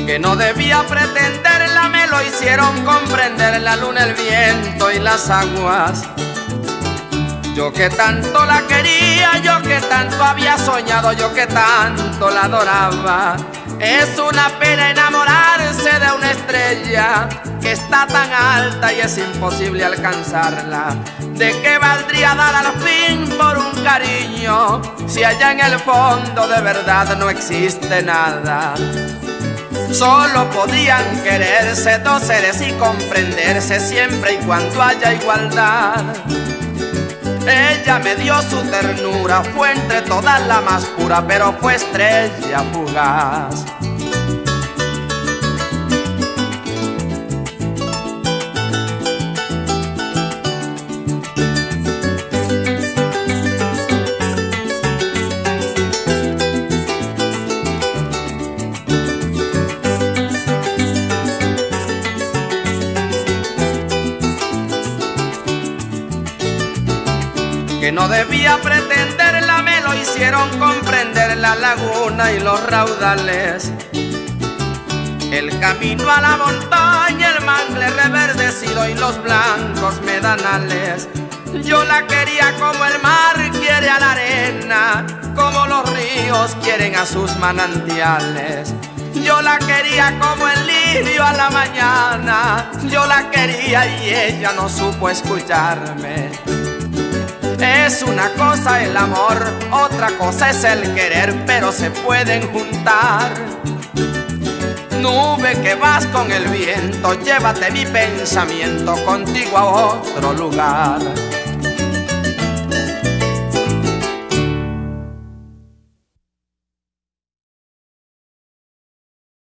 que no debía pretenderla, me lo hicieron comprender la luna, el viento y las aguas. Yo que tanto la quería, yo que tanto había soñado, yo que tanto la adoraba. Es una pena enamorarse de una estrella que está tan alta y es imposible alcanzarla. ¿De qué valdría dar al fin por un cariño si allá en el fondo de verdad no existe nada? Solo podían quererse dos seres y comprenderse siempre y cuando haya igualdad. Ella me dio su ternura, fue entre todas la más pura, pero fue estrella fugaz. Que no debía pretenderla, me lo hicieron comprender la laguna y los raudales, el camino a la montaña, el mangle reverdecido y los blancos medanales. Yo la quería como el mar quiere a la arena, como los ríos quieren a sus manantiales. Yo la quería como el lirio a la mañana, yo la quería y ella no supo escucharme. Es una cosa el amor, otra cosa es el querer, pero se pueden juntar. Nube que vas con el viento, llévate mi pensamiento contigo a otro lugar.